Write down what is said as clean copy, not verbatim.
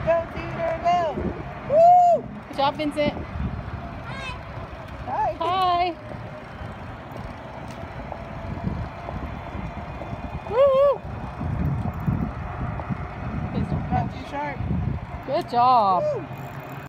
Go, Teeter, go. Woo! Good job, Vincent. Hi. Hi. Woo! Not too sharp. Good job. Woo!